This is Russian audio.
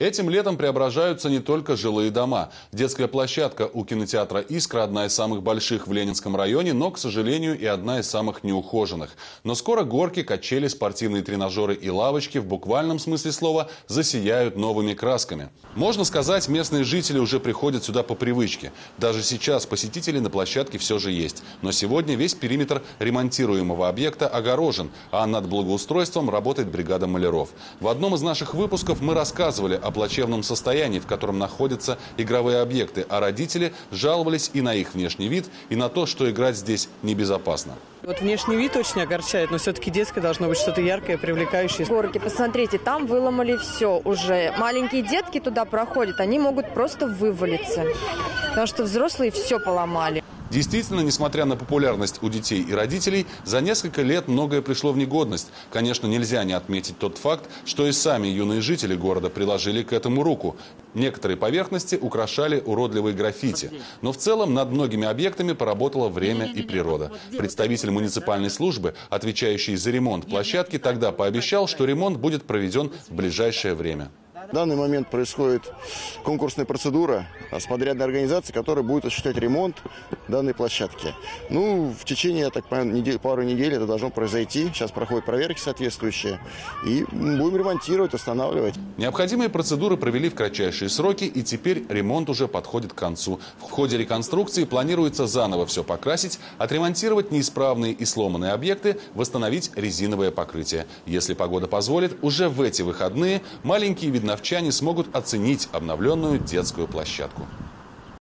Этим летом преображаются не только жилые дома. Детская площадка у кинотеатра «Искра» одна из самых больших в Ленинском районе, но, к сожалению, и одна из самых неухоженных. Но скоро горки, качели, спортивные тренажеры и лавочки в буквальном смысле слова засияют новыми красками. Можно сказать, местные жители уже приходят сюда по привычке. Даже сейчас посетители на площадке все же есть. Но сегодня весь периметр ремонтируемого объекта огорожен, а над благоустройством работает бригада маляров. В одном из наших выпусков мы рассказывали о плачевном состоянии, в котором находятся игровые объекты, а родители жаловались и на их внешний вид, и на то, что играть здесь небезопасно. Вот внешний вид очень огорчает, но все-таки детское должно быть что-то яркое, привлекающее. Горки, посмотрите, там выломали все уже. Маленькие детки туда проходят, они могут просто вывалиться, потому что взрослые все поломали. Действительно, несмотря на популярность у детей и родителей, за несколько лет многое пришло в негодность. Конечно, нельзя не отметить тот факт, что и сами юные жители города приложили к этому руку. Некоторые поверхности украшали уродливые граффити. Но в целом над многими объектами поработало время и природа. Представитель муниципальной службы, отвечающий за ремонт площадки, тогда пообещал, что ремонт будет проведен в ближайшее время. В данный момент происходит конкурсная процедура с подрядной организацией, которая будет осуществлять ремонт данной площадки. Ну, в течение, я так понимаю, пару недель это должно произойти. Сейчас проходят проверки соответствующие. И будем ремонтировать, восстанавливать. Необходимые процедуры провели в кратчайшие сроки, и теперь ремонт уже подходит к концу. В ходе реконструкции планируется заново все покрасить, отремонтировать неисправные и сломанные объекты, восстановить резиновое покрытие. Если погода позволит, уже в эти выходные маленькие видновчане смогут оценить обновленную детскую площадку.